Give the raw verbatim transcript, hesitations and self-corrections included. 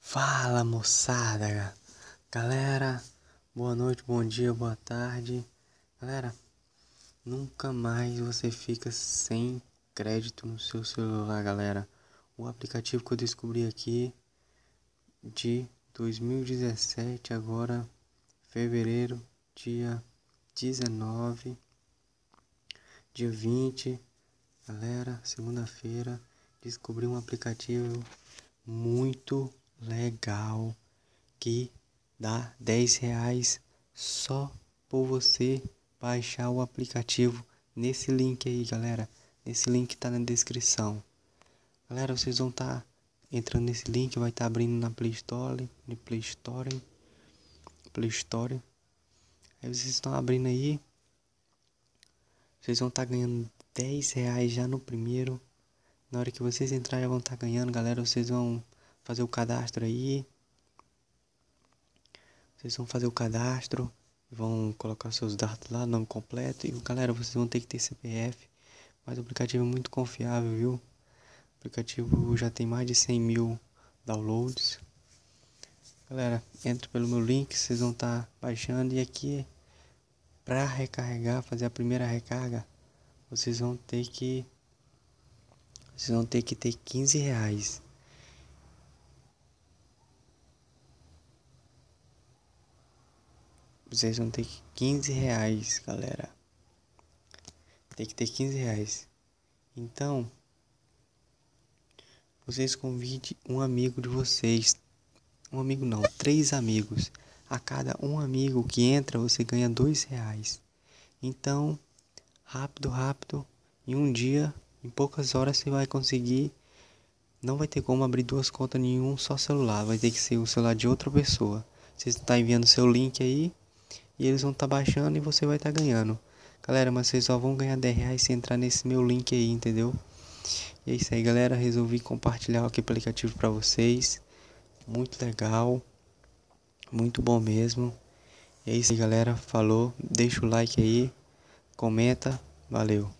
Fala, moçada, galera, boa noite, bom dia, boa tarde, galera. Nunca mais você fica sem crédito no seu celular, galera. O aplicativo que eu descobri aqui de dois mil e dezessete, agora fevereiro, dia dezenove, dia vinte, galera, segunda-feira, descobri um aplicativo muito legal que dá dez reais só por você baixar o aplicativo nesse link aí, galera. Esse link tá na descrição. Galera, vocês vão estar tá entrando nesse link, vai estar tá abrindo na Play Store, no Play Store, Play Store. Aí vocês estão abrindo aí, vocês vão estar tá ganhando dez reais já no primeiro. Na hora que vocês entrarem já vão estar tá ganhando, galera. Vocês vão fazer o cadastro aí. Vocês vão fazer o cadastro, vão colocar seus dados lá, nome completo. E galera, vocês vão ter que ter C P F. Mas o aplicativo é muito confiável, viu? O aplicativo já tem mais de cem mil downloads. Galera, entra pelo meu link, vocês vão estar tá baixando. E aqui, para recarregar, fazer a primeira recarga, vocês vão ter que... Vocês vão ter que ter quinze reais. Vocês vão ter que quinze reais, galera. Tem que ter quinze reais. Então, vocês convidem um amigo de vocês. Um amigo não, três amigos. A cada um amigo que entra, você ganha dois reais. Então, rápido, rápido. Em um dia, em poucas horas, você vai conseguir. Não vai ter como abrir duas contas em um só celular. Vai ter que ser o celular de outra pessoa. Você está enviando seu link aí. E eles vão estar tá baixando e você vai estar tá ganhando. Galera, mas vocês só vão ganhar dez reais se entrar nesse meu link aí, entendeu? E é isso aí, galera. Resolvi compartilhar aqui o aplicativo para vocês. Muito legal. Muito bom mesmo. E é isso aí, galera. Falou. Deixa o like aí. Comenta. Valeu.